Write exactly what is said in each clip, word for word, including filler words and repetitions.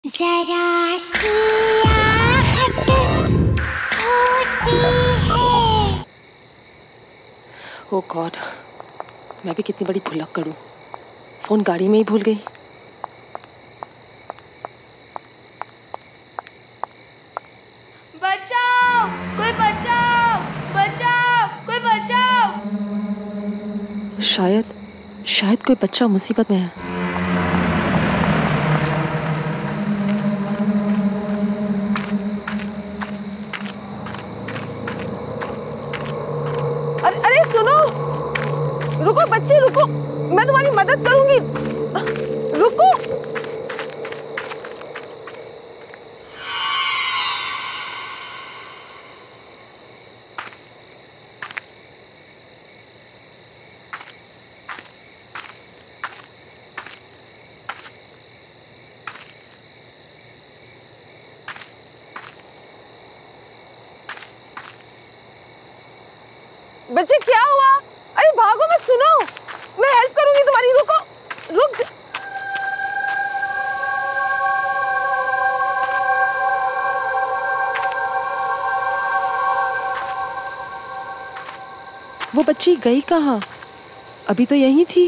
जरा सी आहट होती है। ओह गॉड, मैं भी कितनी बड़ी भुलक्कड़ करूं। फोन गाड़ी में ही भूल गई। बचाओ, कोई बचाओ, बचाओ, कोई बचाओ। शायद शायद कोई बच्चा मुसीबत में है। अरे अरे सुनो, रुको बच्चे रुको, मैं तुम्हारी मदद करूंगी, रुको। बच्चे क्या हुआ? अरे भागो मत, सुनो मैं हेल्प करूंगी तुम्हारी, रुको, रुक जा। वो बच्ची गई कहाँ? अभी तो यहीं थी।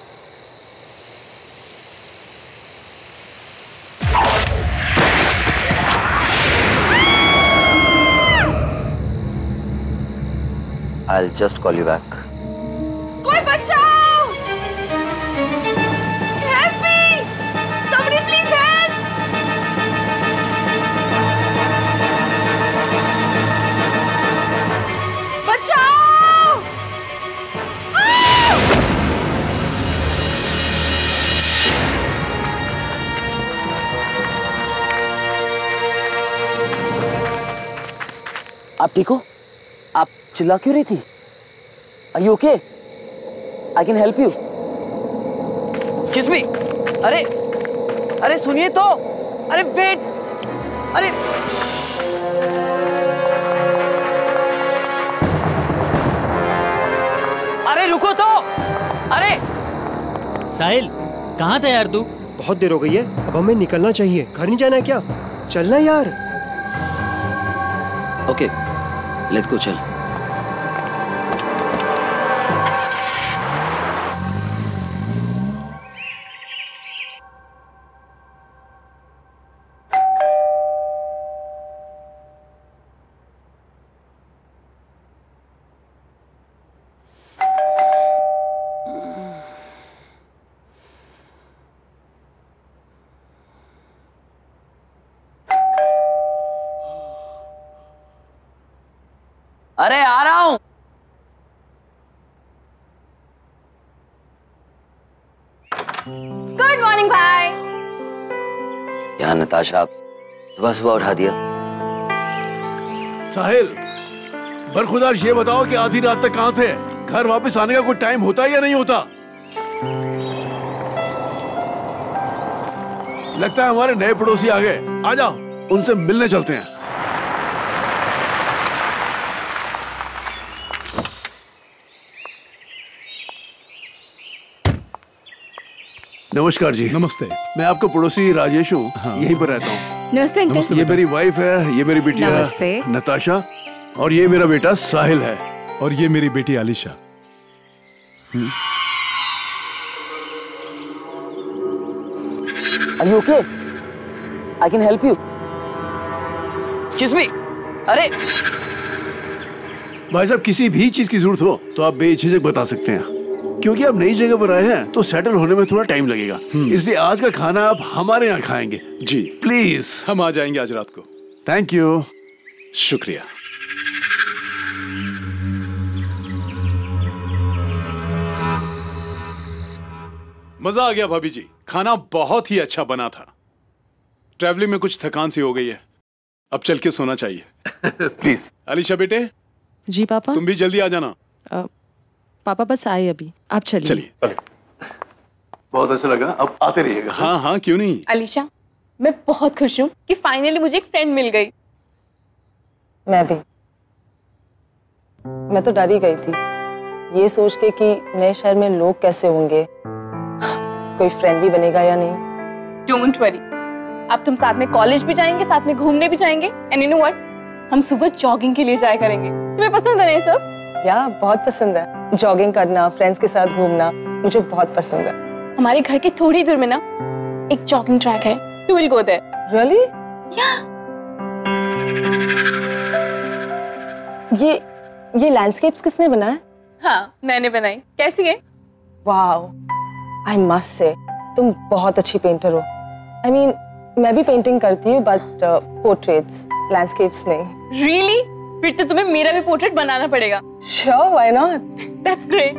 I'll just call you back. कोई बचाओ! Help me! Somebody please help! बचाओ! आप ठीक हो? आप चिल्ला क्यों रही थी? Are you okay? I can help you. Excuse me. अरे अरे सुनिए तो, अरे वेट, अरे अरे रुको तो, अरे साहिल कहाँ था यार तू? बहुत देर हो गई है, अब हमें निकलना चाहिए। घर नहीं जाना है क्या? चलना यार। ओके, लेट्स गो, चल। अरे आ रहा हूं। गुड मॉर्निंग भाई। यार नताशा, आप सुबह सुबह उठा दिया। साहिल, बरखुदार ये बताओ कि आधी रात तक कहाँ थे? घर वापस आने का कोई टाइम होता है या नहीं होता? लगता है हमारे नए पड़ोसी आ गए। आ जाओ, उनसे मिलने चलते हैं। नमस्कार जी। नमस्ते। मैं आपका पड़ोसी राजेश हूँ। हाँ। यहीं पर रहता हूँ। नमस्ते अंकल। ये मेरी वाइफ है, ये मेरी बिटिया नताशा, और ये मेरा बेटा साहिल है, और ये मेरी बेटी Alisha. Are you okay? I can help you. Excuse me. अरे भाई साहब, किसी भी चीज की जरूरत हो तो आप बेझिझक बता सकते हैं, क्योंकि आप नई जगह पर आए हैं तो सेटल होने में थोड़ा टाइम लगेगा। इसलिए आज का खाना आप हमारे यहाँ खाएंगे। जी प्लीज। हम आ जाएंगे आज रात को। Thank you. शुक्रिया। मजा आ गया भाभी जी, खाना बहुत ही अच्छा बना था। ट्रैवलिंग में कुछ थकान सी हो गई है, अब चल के सोना चाहिए। प्लीज। अलीशा बेटे। जी पापा। तुम भी जल्दी आ जाना। आ, पापा बस आए अभी, आप चलिए। चलिए। बहुत अच्छा लगा, अब आते रहिएगा। हाँ हाँ क्यों नहीं। अलीशा, मैं बहुत खुश हूँ कि फाइनली मुझे एक फ्रेंड मिल गई। मैं भी। मैं तो डर ही गई थी, ये सोच के कि नए शहर में लोग कैसे होंगे, कोई फ्रेंड भी बनेगा या नहीं। डोंट वरी, अब तुम साथ में कॉलेज भी जाएंगे, साथ में घूमने भी जाएंगे। एंड यू नो व्हाट, हम सुबह जॉगिंग के लिए जाया करेंगे। तुम्हें पसंद है ना ये सब? या बहुत पसंद है, जॉगिंग करना, फ्रेंड्स के साथ घूमना मुझे बहुत पसंद है। हमारे घर के थोड़ी दूर में ना एक जॉगिंग ट्रैक है, to will go there. Really? Yeah. ये ये लैंडस्केप्स किसने बनाया? हाँ, मैंने बनाई। कैसी है? वाओ, आई मस्ट से तुम बहुत अच्छी पेंटर हो। आई I मीन mean, मैं भी पेंटिंग करती हूँ, बट पोर्ट्रेट्स, लैंडस्केप्स नहीं। रियली? फिर तो तुम्हें मेरा भी पोर्ट्रेट बनाना पड़ेगा। Sure, why not? That's great.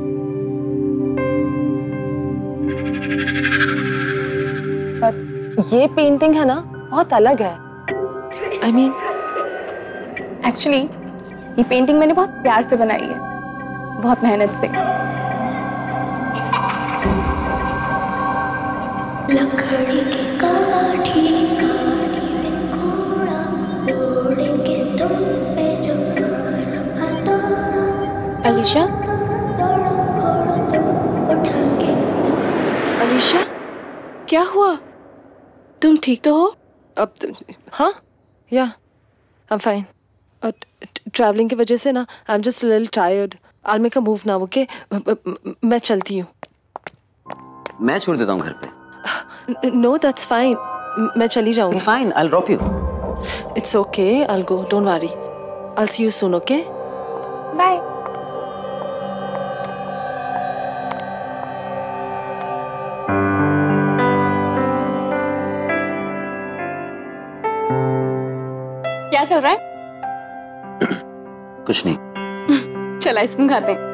But ये पेंटिंग है ना, बहुत अलग है। आई मीन एक्चुअली ये पेंटिंग मैंने बहुत प्यार से बनाई है, बहुत मेहनत से। लकड़ी की काठी काठी में घोड़ा दौड़ेंगे तुम पे जो हथौड़ा। अलीशा, अलीशा, क्या हुआ? तुम ठीक तो हो? अब हाँ, या आई एम फाइन। ट्रैवलिंग की वजह से ना I am just little tired. I make a move now, okay? मैं चलती हूँ। मैं छोड़ देता हूँ घर पे। नो दैट्स फाइन, मैं चली जाऊंगी। It's fine, I'll drop you. It's okay, I'll go, don't worry. I'll see you soon, okay? Bye. क्या चल रहा है? कुछ नहीं। चल आइसक्रीम खाते हैं।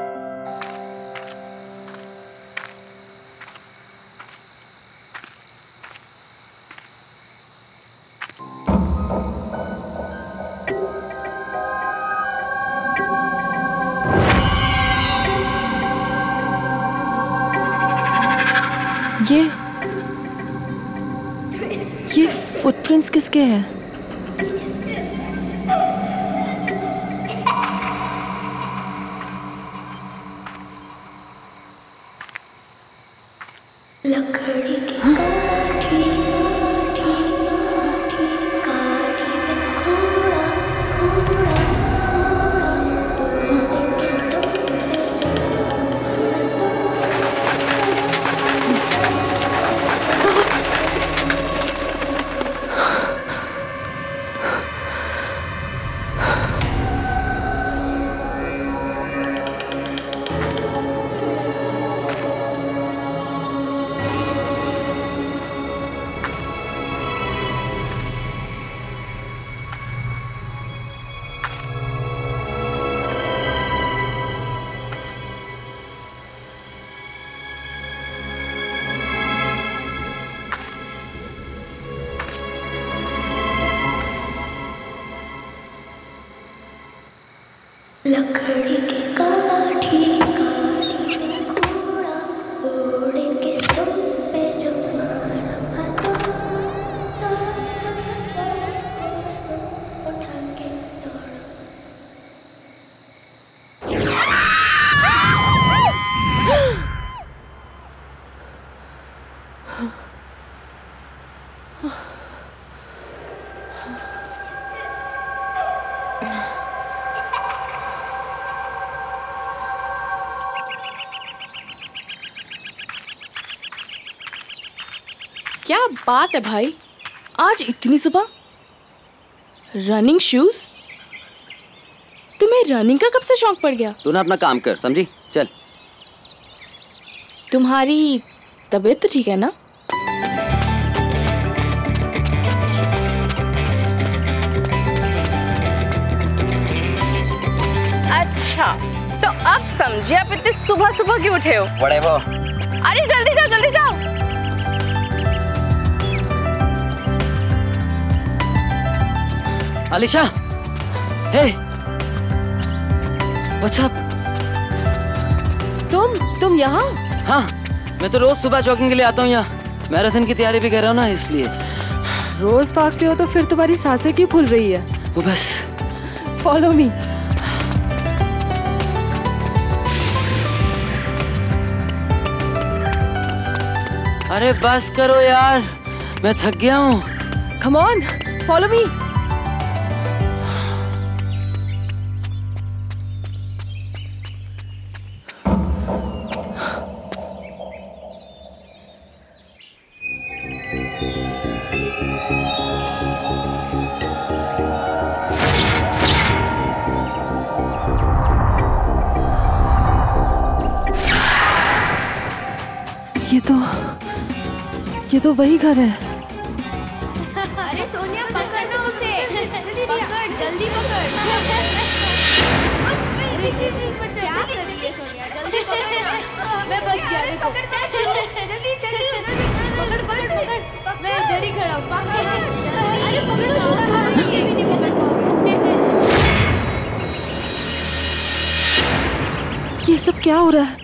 ये ये फुटप्रिंट्स किसके हैं? लकड़ी की काठी काठी काठी काठी में घोड़ा घोड़ा घोड़ा दौड़ेंगे तुम लकड़ी की काठी काठी में घोड़ा दौड़ेंगे तुम पे जो उठा के दौड़ो। क्या बात है भाई, आज इतनी सुबह रनिंग शूज? तुम्हें रनिंग का कब से शौक पड़ गया? तू ना अपना काम कर, समझी? चल। तुम्हारी तबीयत तो ठीक है ना? अच्छा, तो अब समझिए आप इतने सुबह सुबह क्यों उठे हो? Whatever. अरे जल्दी जाओ, जल्दी जाओ। Alisha, hey, what's up? तुम तुम यहाँ? हाँ, मैं तो रोज सुबह जॉगिंग के लिए आता हूँ यहाँ। मैराथन की तैयारी भी कर रहा हूँ ना, इसलिए। रोज भागते हो तो फिर तुम्हारी सांसें क्यों फूल रही है? वो बस। Follow me. अरे बस करो यार, मैं थक गया हूँ। Come on, follow me. ये तो ये तो वही घर है। अरे सोनिया पकड़ ना उसे, पकड़ जल्दी पकड़। क्या कर रही है सोनिया, जल्दी पकड़ ना। मैं बच गया, देखो जल्दी जल्दी पकड़ बस पकड़, मैं इधर ही खड़ा हूँ। अरे पकड़ो, ये भी नहीं पकड़ पाओगे। ये सब क्या हो रहा है?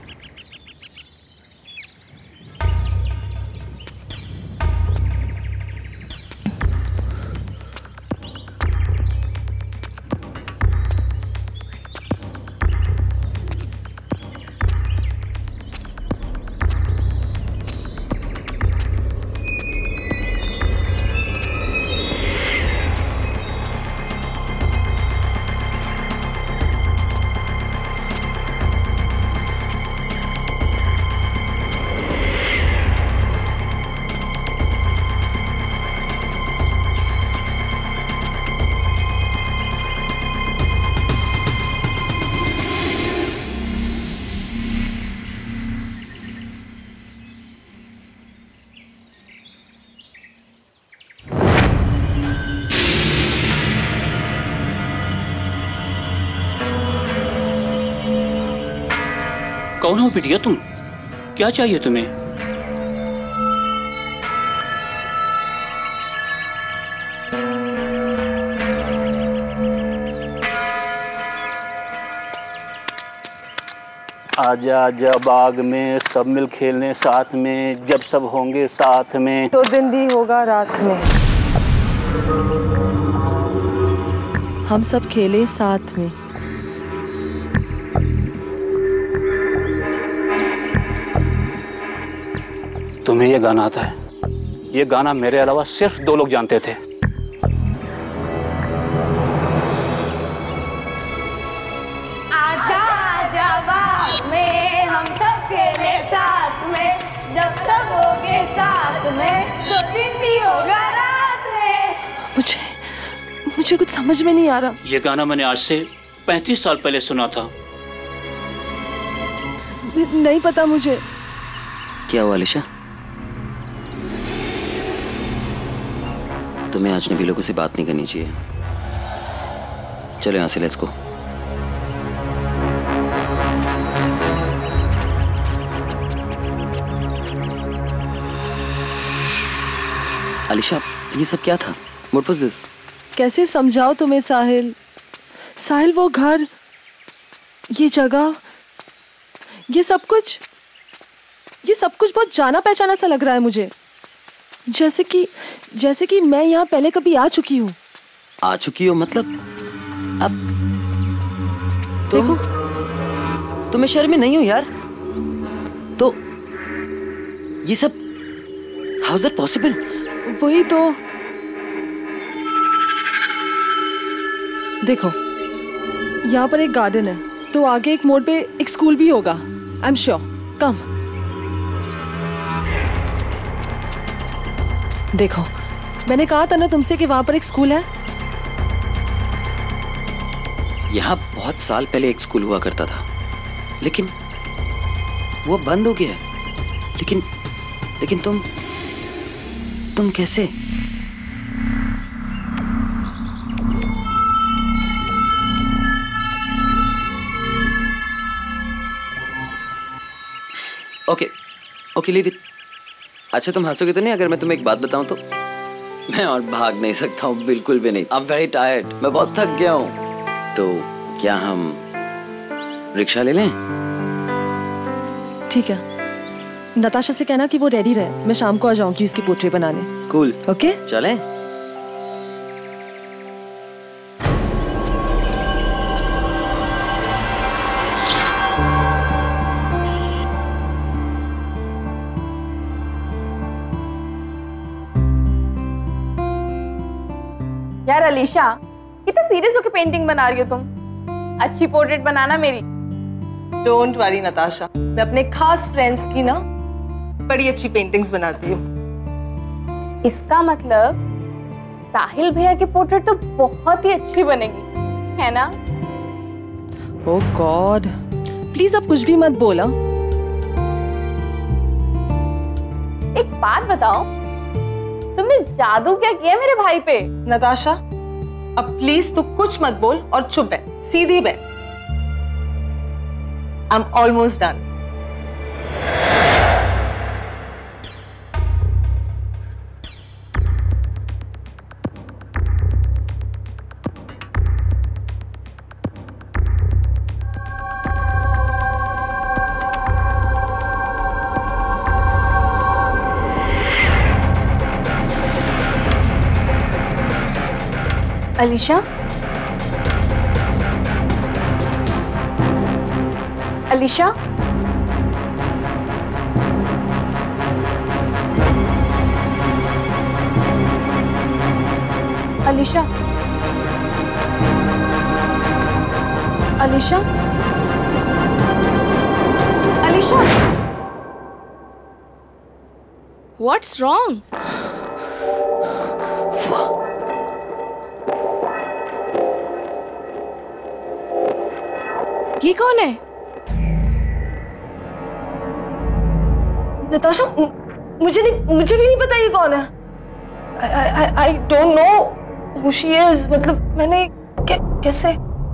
कौन हो बिटिया तुम? क्या चाहिए तुम्हें? आजा आजा बाग में सब मिल खेलने साथ में, जब सब होंगे साथ में तो दिन भी होगा रात में। हम सब खेले साथ में। तुम्हें ये गाना आता है? ये गाना मेरे अलावा सिर्फ दो लोग जानते थे। आजा आजा बाग में हम सब खेले साथ में, जब सब होंगे साथ में तो दिन भी होगा रात में। मुझे मुझे कुछ समझ में नहीं आ रहा। ये गाना मैंने आज से पैंतीस साल पहले सुना था। न- नहीं पता मुझे। क्या हुआ अलीशा? तुम्हें अजनबी लोगों से बात नहीं करनी चाहिए। चलो यहाँ से, लेट्स गो। अलीशा, ये सब क्या था? What was this? कैसे समझाओ तुम्हें साहिल? साहिल, वो घर, ये जगह, ये सब कुछ ये सब कुछ बहुत जाना पहचाना सा लग रहा है मुझे। जैसे कि जैसे कि मैं यहाँ पहले कभी आ चुकी हूँ। आ चुकी हो मतलब? अब तुम देखो, तुम्हें शर्म नहीं हो यार? तो ये सब हाउ इज इट पॉसिबल? वही तो। देखो, यहाँ पर एक गार्डन है, तो आगे एक मोड़ पे एक स्कूल भी होगा। I am sure. कम देखो, मैंने कहा था ना तुमसे कि वहां पर एक स्कूल है। यहाँ बहुत साल पहले एक स्कूल हुआ करता था, लेकिन वो बंद हो गया है। लेकिन लेकिन तुम तुम कैसे? Okay okay leave it. अच्छा, तुम हंसोगे तो नहीं अगर मैं तुम्हें एक बात बताऊं तो? मैं और भाग नहीं सकता हूँ, बिल्कुल भी नहीं। आई एम वेरी टायर्ड, मैं बहुत थक गया हूँ। तो क्या हम रिक्शा ले लें? ठीक है, नताशा से कहना कि वो रेडी रहे, मैं शाम को आ जाऊंगी उसकी पोर्ट्रेट बनाने। कूल, ओके चलें? यार अलीशा, कितना सीरियस होकर पेंटिंग बना रही हो तुम? अच्छी पोर्ट्रेट बनाना मेरी। डोंट वरी नताशा, मैं अपने खास फ्रेंड्स की ना बड़ी अच्छी पेंटिंग्स बनाती हूँ। इसका मतलब साहिल भैया की पोर्ट्रेट तो बहुत ही अच्छी बनेगी, है ना? ओह गॉड, प्लीज अब कुछ भी मत बोला। एक बात बताओ, तुमने जादू क्या किया मेरे भाई पे? नताशा, अब प्लीज तू कुछ मत बोल और चुप बैठ, सीधी बैठ। I am almost done. Alisha, Alisha, Alisha, Alisha, Alisha, What's wrong? ये कौन है? नताशा, मुझे नहीं मुझे भी नहीं पता ये कौन है। I don't know who she is. मतलब मैंने कै, कैसे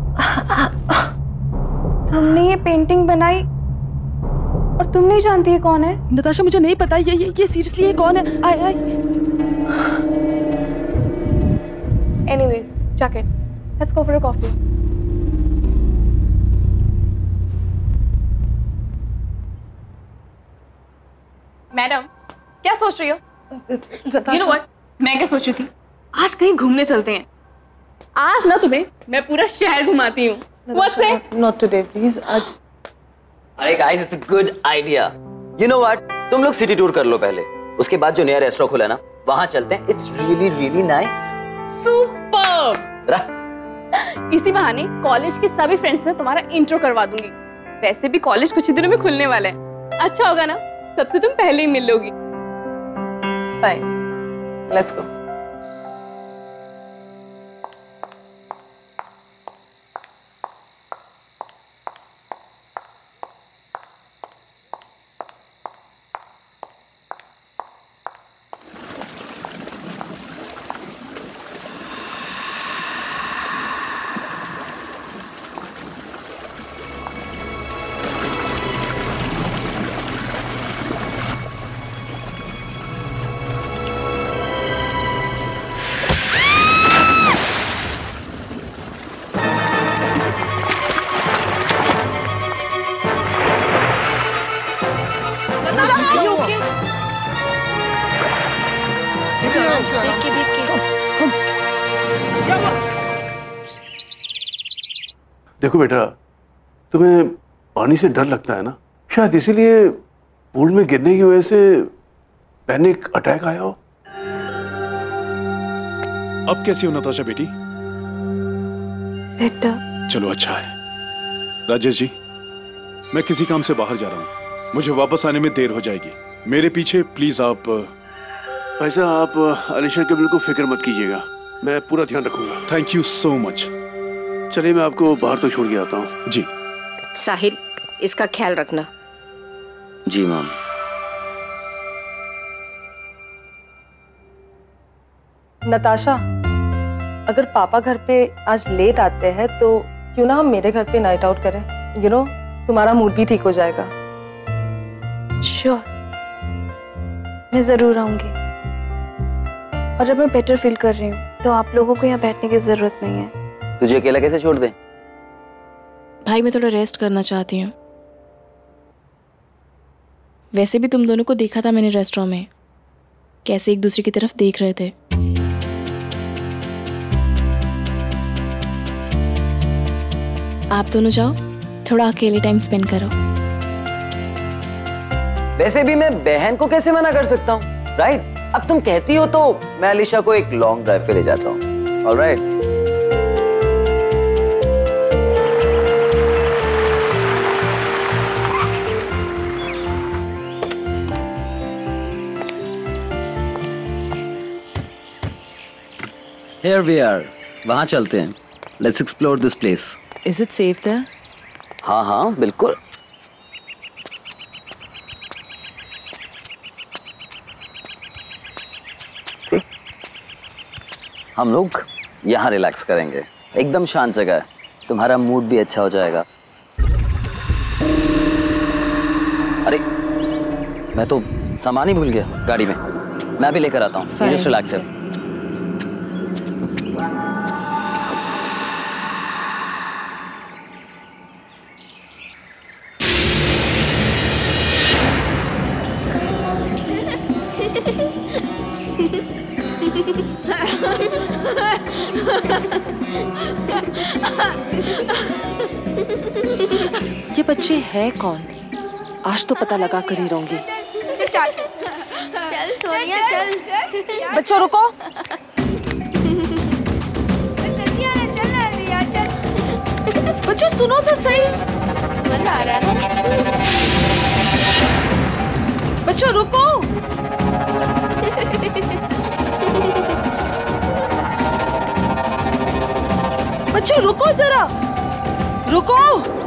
तुमने ये पेंटिंग बनाई और तुम नहीं जानती है कौन है? नताशा, मुझे नहीं पता ये ये, ये सीरियसली ये कौन है? I I anyways, chuck it, let's go for a coffee. Madam, क्या सोच रही हो? You know what? मैं क्या सोच रही थी? आज कहीं घूमने चलते हैं। आज ना तुम्हें मैं पूरा शहर घुमाती हूँ। What's it? Not today, please. आज। अरे guys, it's a good idea. You know what, तुम लोग सिटी टूर कर लो पहले, उसके बाद जो नया रेस्टोरेंट खुला ना वहां चलते हैं। It's really really nice. Super. इसी बहाने कॉलेज के सभी फ्रेंड्स से तुम्हारा इंट्रो करवा दूंगी। वैसे भी कॉलेज कुछ ही दिनों में खुलने वाला है। अच्छा होगा ना, सबसे तुम पहले ही मिल लोगी। Fine, let's go. देखो बेटा, तुम्हें पानी से डर लगता है ना, शायद इसीलिए पूल में गिरने की वजह से पैनिक अटैक आया हो। अब कैसी हो नताशा बेटी? बेटा। चलो अच्छा है। राजेश जी, मैं किसी काम से बाहर जा रहा हूँ, मुझे वापस आने में देर हो जाएगी। मेरे पीछे प्लीज आप। ऐसा आप अलीशा के बिल्कुल फिक्र मत कीजिएगा, मैं पूरा ध्यान रखूंगा। Thank you so much. चलिए मैं आपको बाहर तक छोड़ के आता हूँ। जी। साहिल, इसका ख्याल रखना। जी मैम। नताशा, अगर पापा घर पे आज लेट आते हैं तो क्यों ना हम मेरे घर पे नाइट आउट करें? यू नो, तुम्हारा मूड भी ठीक हो जाएगा। श्योर, मैं जरूर आऊंगी। और जब मैं बेटर फील कर रही हूँ तो आप लोगों को यहाँ बैठने की जरूरत नहीं है। तुझे अकेला कैसे छोड़ दें? भाई, मैं थोड़ा रेस्ट करना चाहती हूँ। वैसे भी तुम दोनों को देखा था मैंने रेस्टोरेंट में, कैसे एक दूसरे की तरफ देख रहे थे। आप दोनों जाओ, थोड़ा अकेले टाइम स्पेंड करो। वैसे भी मैं बहन को कैसे मना कर सकता हूँ, राइट? अब तुम कहती हो तो मैं अलीशा को एक लॉन्ग ड्राइव पे ले जाता हूँ। All right. Here we are. वहाँ चलते हैं. Let's explore this place. Is it safe there? हाँ हाँ बिल्कुल. See? हम लोग यहाँ रिलैक्स करेंगे. एकदम शांत जगह है. तुम्हारा मूड भी अच्छा हो जाएगा. अरे मैं तो सामान ही भूल गया गाड़ी में. मैं भी लेकर आता हूँ. You just relax it. ये बच्चे हैं कौन? आज तो पता लगा कर ही रहूंगी. चल सोनिया चल. बच्चों रुको. जल्दी आना. चल रिया चल. बच्चों सुनो तो सही. मजा आ रहा है. बच्चों रुको. बच्चों रुको जरा. रुको.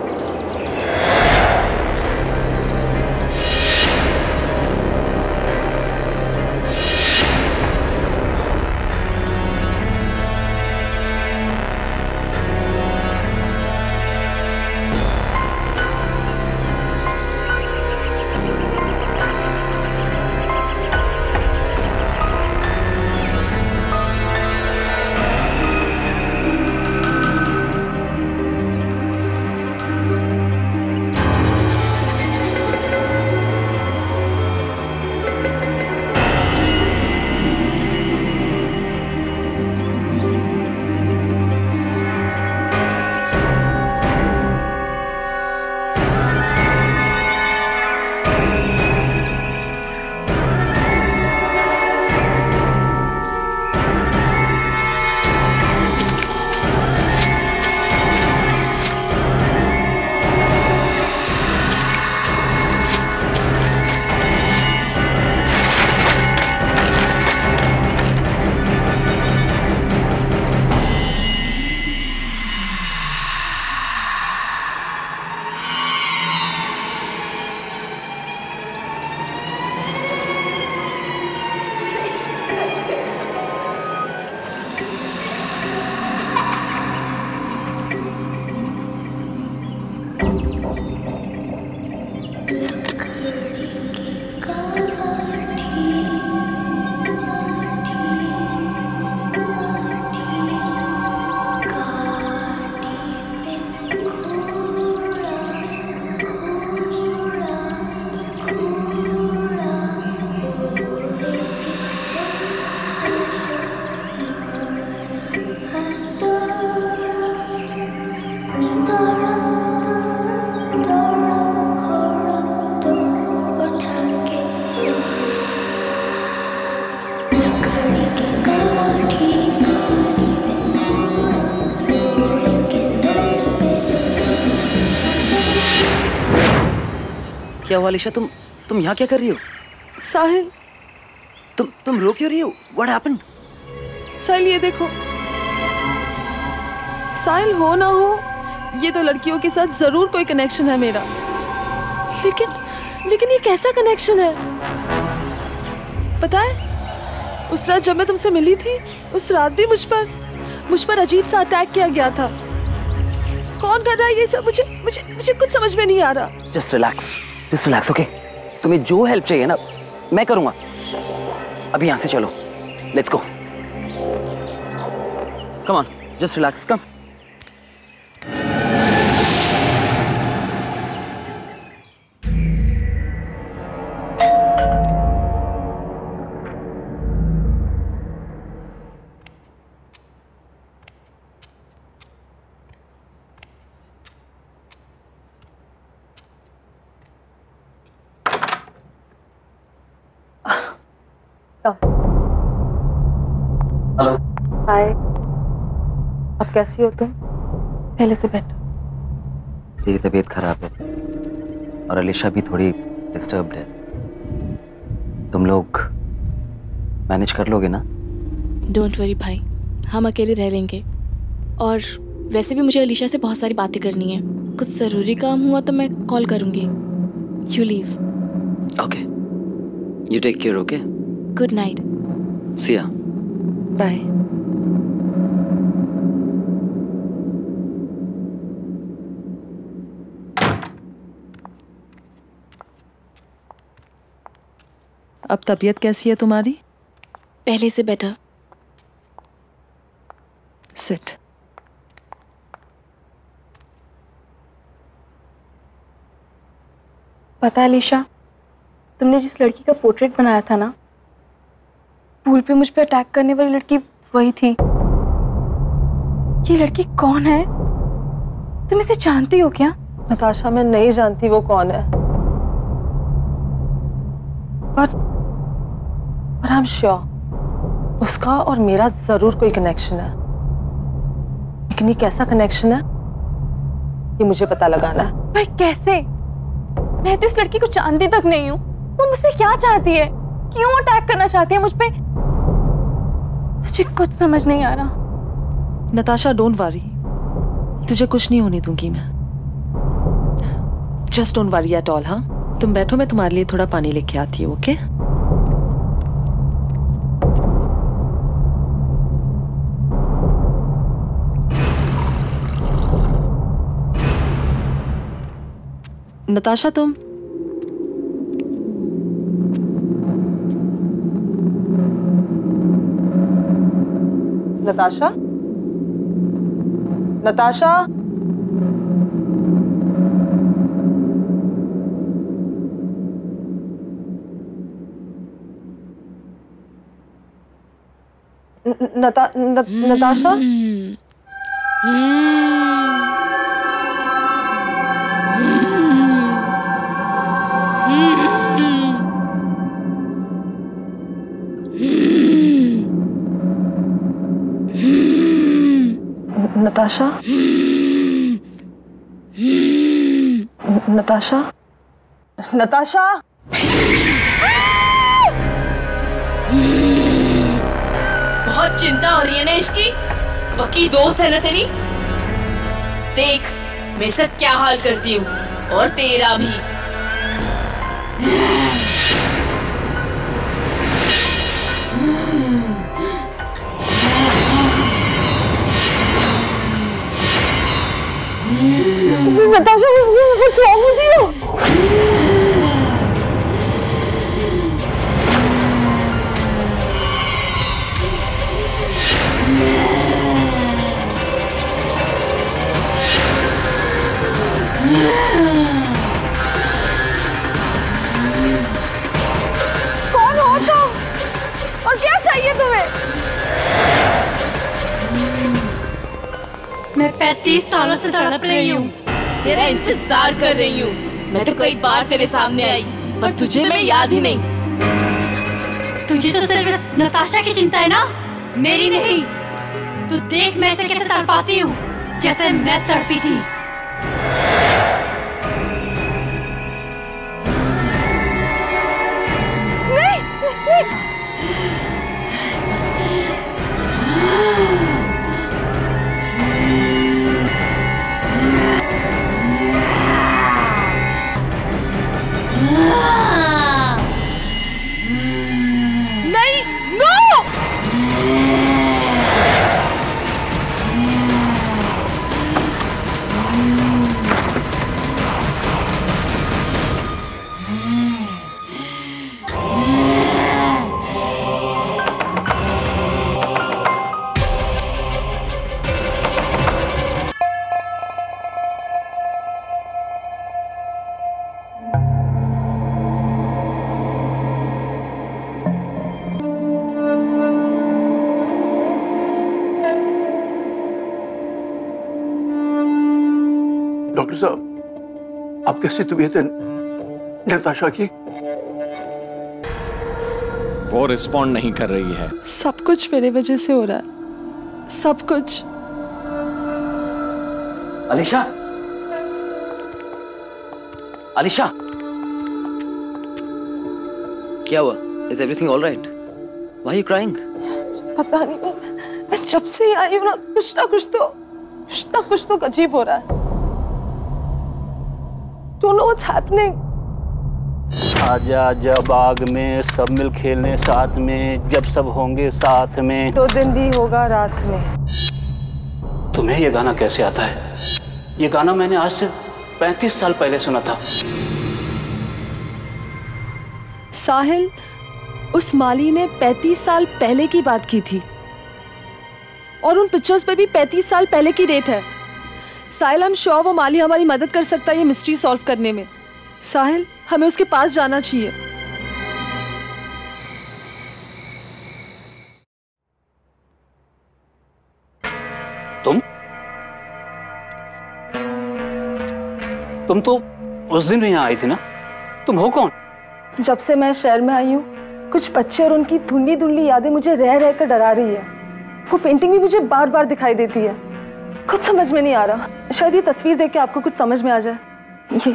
क्या हुआ अलीशा? तुम तुम यहाँ क्या कर रही हो? साहिल. तुम तुम रो क्यों रही हो? What happened? साहिल ये देखो. साहिल हो ना हो ये तो लड़कियों के साथ जरूर कोई कनेक्शन है मेरा. लेकिन लेकिन ये कैसा कनेक्शन है? पता है उस रात जब मैं तुमसे मिली थी उस रात भी मुझ पर मुझ पर अजीब सा अटैक किया गया था. कौन कर रहा है ये सब? मुझे मुझे मुझे कुछ समझ में नहीं आ रहा. Just relax. Just relax, okay? तुम्हें जो हेल्प चाहिए ना मैं करूंगा. अभी यहाँ से चलो. Let's go. Come on, just relax. Come. Hello. Hi. अब कैसी हो तुम? पहले से बेटर। तेरी तबीयत खराब है और अलीशा भी थोड़ी डिस्टर्ब्ड है। तुम लोग मैनेज कर लोगे ना? डोंट वरी भाई, हम अकेले रह लेंगे। और वैसे भी मुझे अलीशा से बहुत सारी बातें करनी है। कुछ ज़रूरी काम हुआ तो मैं कॉल करूँगी। You leave. Okay, you take care. Okay, good night. See ya. Bye. अब तबीयत कैसी है तुम्हारी? पहले से बेटर। सिट। पता है अलीशा, तुमने जिस लड़की का पोर्ट्रेट बनाया था ना, पूल पे मुझ पे अटैक करने वाली लड़की वही थी। ये लड़की कौन है? तुम इसे जानती हो क्या? नताशा, मैं नहीं जानती वो कौन है, पर पर आई एम श्योर उसका और मेरा जरूर कोई कनेक्शन है। लेकिन ये कैसा कनेक्शन है ये मुझे पता लगाना है। पर कैसे? मैं तो इस लड़की को जानती तक नहीं हूँ। वो मुझसे क्या चाहती है? क्यों अटैक करना चाहती है मुझ पे? मुझे कुछ समझ नहीं आ रहा। नताशा, डोंट वरी, तुझे कुछ नहीं होने दूंगी मैं। Just don't worry at all. हाँ, तुम बैठो, मैं तुम्हारे लिए थोड़ा पानी लेके आती हूँ। ओके? नताशा, तुम नताशा, नताशा, नता, न, नताशा, नताशा, नताशा, नताशा, बहुत चिंता हो रही है ना इसकी? पक्की दोस्त है ना तेरी? देख मैं इसका क्या हाल करती हूँ, और तेरा भी। Natasha, what's wrong with you? कौन हो तुम और क्या चाहिए तुम्हें? मैं पैंतीस सालों से तड़प रही हूँ, तेरा इंतजार कर रही हूँ। मैं तो कई बार तेरे सामने आई, पर तुझे मैं याद ही नहीं। तुझे तो सिर्फ नताशा की चिंता है ना, मेरी नहीं। तू देख मैं इसे कैसे तड़पाती हूँ, जैसे मैं तड़पी थी। नहीं, नहीं। नहीं, नो! डॉक्टर साहब, आप कैसी तबीयत है नताशा की? वो रिस्पॉन्ड नहीं कर रही है। सब कुछ मेरे वजह से हो रहा है, सब कुछ। अलीशा, अलीशा, क्या हुआ? Is everything all right? Why are you crying? पता नहीं, मैं, मैं जब से ही आई हूँ ना, कुछ ना कुछ तो कुछ ना कुछ तो अजीब हो रहा है। Don't know what's happening. आजा आजा बाग में सब मिल खेलने साथ में, जब सब होंगे साथ में। दो दिन भी होगा रात में। तुम्हें ये गाना कैसे आता है? ये गाना मैंने आज से पैंतीस साल पहले सुना था। साहिल, उस माली ने पैंतीस साल पहले की बात की थी और उन पिक्चर्स पे भी पैंतीस साल पहले की डेट है। साहिल, हम श्योर वो माली हमारी मदद कर सकता है ये मिस्ट्री सॉल्व करने में। साहिल, हमें उसके पास जाना चाहिए। तुम तुम तो उस दिन भी यहाँ आई थी ना? तुम हो कौन? जब से मैं शहर में आई हूँ, कुछ बच्चे और उनकी धुंधली धुंधली यादें मुझे रह रह कर डरा रही है। वो पेंटिंग भी मुझे बार बार दिखाई देती है। कुछ समझ में नहीं आ रहा। शायद ये तस्वीर देख के आपको कुछ समझ में आ जाए। ये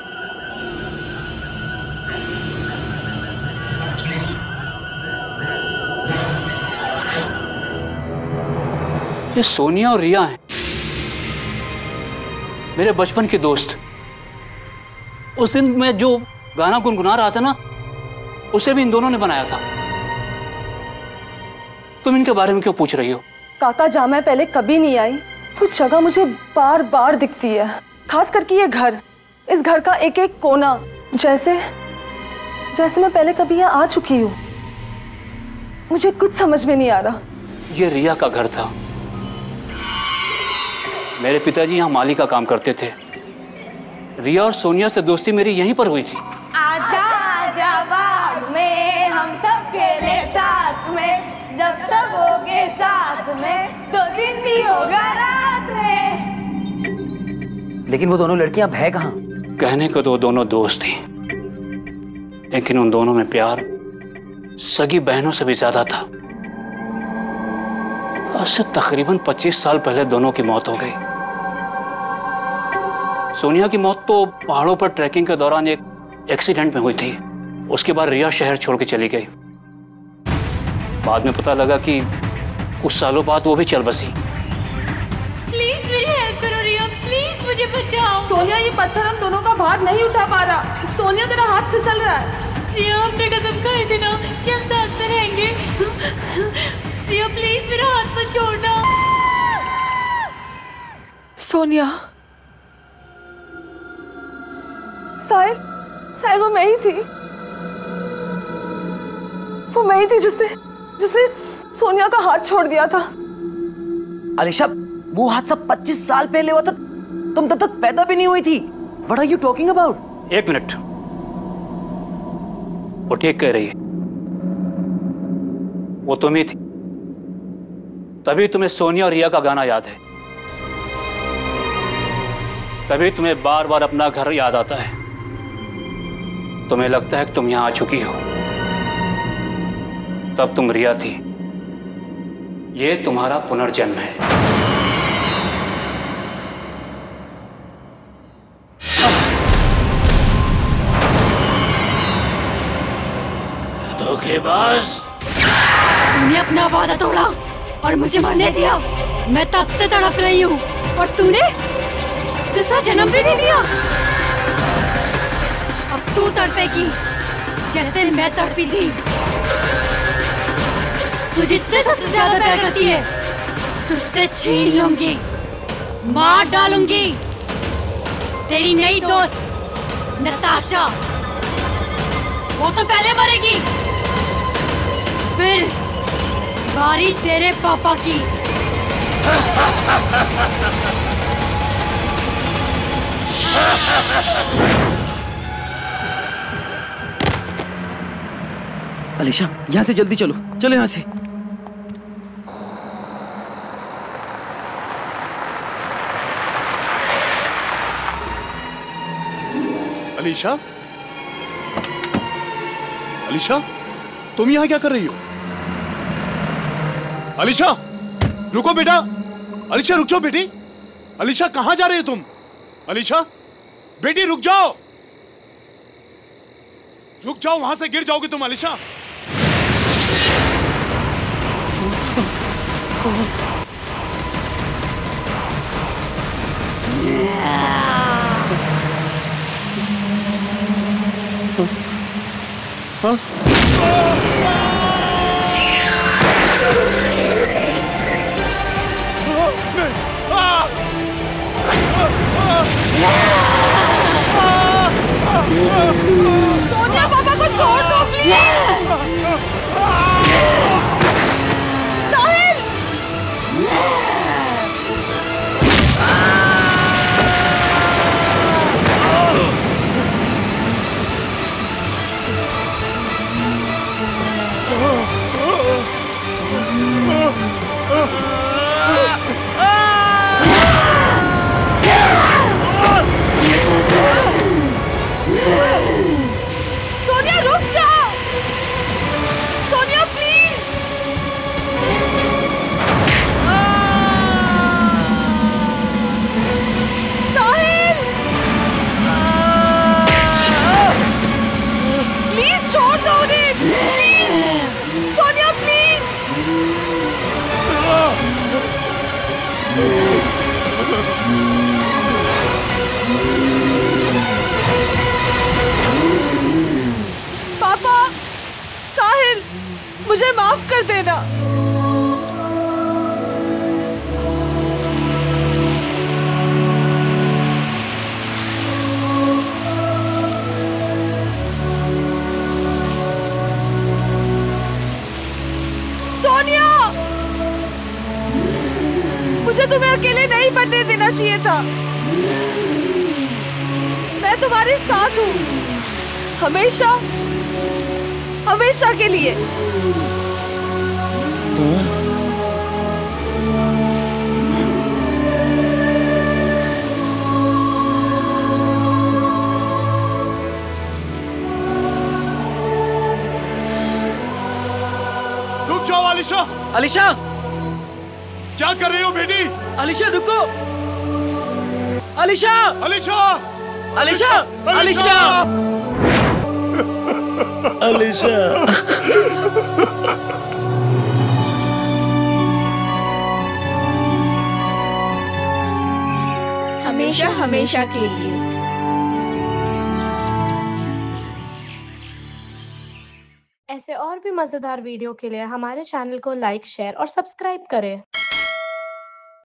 ये सोनिया और रिया हैं, मेरे बचपन के दोस्त। उस दिन मैं जो गाना गुनगुना रहा था ना, उसे भी इन दोनों ने बनाया था। तुम इनके बारे में क्यों पूछ रही हो? काका, जहाँ मैं पहले कभी नहीं आई, वो जगह मुझे बार बार दिखती है। खास करके ये घर, इस घर का एक एक कोना, जैसे जैसे मैं पहले कभी यहाँ आ चुकी हूँ। मुझे कुछ समझ में नहीं आ रहा। ये रिया का घर था। मेरे पिताजी यहाँ माली का काम करते थे। रिया और सोनिया से दोस्ती मेरी यहीं पर हुई थी। आजा आजा बाग में हम सब खेले साथ में, जब सब होगे साथ में, दो दिन भी होगा रात में। लेकिन वो दोनों लड़कियां अब है कहाँ? कहने को तो दोनों दोस्त थी, लेकिन उन दोनों में प्यार सगी बहनों से भी ज्यादा था। आज से तकरीबन पच्चीस साल पहले दोनों की मौत हो गई। सोनिया की मौत तो पहाड़ों पर ट्रैकिंग के दौरान एक एक्सीडेंट में हुई थी। उसके बाद रिया शहर छोड़ के चली गई। बाद में पता लगा कि कुछ सालों बाद वो भी चल बसी। प्लीज मेरी हेल्प करो रिया, प्लीज मुझे बचाओ। सोनिया, ये पत्थर हम दोनों का भार नहीं उठा पा रहा। सोनिया, तेरा हाथ फिसल रहा है। रिया, हमने कसम खाई थी ना कि हम साथ में रहेंगे। रिया प्लीज मेरा हाथ मत छोड़ना। सोनिया, साहिल, साहिल, वो मैं ही थी। वो मैं ही थी जिससे जिसने सोनिया का हाथ छोड़ दिया था। अलीशा, वो हादसा पच्चीस साल पहले हुआ था। तुम तब तक पैदा भी नहीं हुई थी। What are you talking about? एक मिनट, वो ठीक कह रही है। वो तुम ही थी, तभी तुम्हें सोनिया और रिया का गाना याद है। तभी तुम्हें बार बार अपना घर याद आता है। तुम्हें लगता है कि तुम यहां आ चुकी हो। तब तुम रिया थी। ये तुम्हारा पुनर्जन्म है। धोखेबाज, तूने अपना वादा तोड़ा और मुझे मरने दिया। मैं तब से तड़प रही हूँ और तूने दूसरा जन्म भी नहीं लिया। अब तू तड़पेगी जैसे मैं तड़पी थी। तू जिससे सबसे ज्यादा प्यार करती है, तुझसे छीन लूंगी, मार डालूंगी। तेरी नई दोस्त नताशा, वो तो पहले मरेगी, फिर बारी तेरे पापा की। अलीशा, यहाँ से जल्दी चलो, चलो यहाँ से। अलीशा, अलीशा, तुम यहाँ क्या कर रही हो? अलीशा, रुको बेटा। अलीशा, रुक जाओ बेटी। अलीशा कहां जा रही हो तुम? अलीशा बेटी रुक जाओ, रुक जाओ, वहां से गिर जाओगे तुम अलीशा। हाँ? सोनिया पापा को छोड़ दो प्लीज। साहिल सोनिया रुक जाओ, सोनिया प्लीज। साहिल प्लीज छोड़ दो उन्हें, प्लीज सोनिया प्लीज। पापा, साहिल मुझे माफ कर देना। सोनिया, मुझे तुम्हें अकेले नहीं बनने देना चाहिए था। मैं तुम्हारे साथ हूँ, हमेशा हमेशा के लिए। रुक जाओ अलीशा। अलीशा क्या कर रही हो बेटी? अलीशा रुको। अलीशा अलीशा अलीशा अलीशा अलीशा हमेशा हमेशा के लिए। ऐसे और भी मज़ेदार वीडियो के लिए हमारे चैनल को लाइक, शेयर और सब्सक्राइब करें।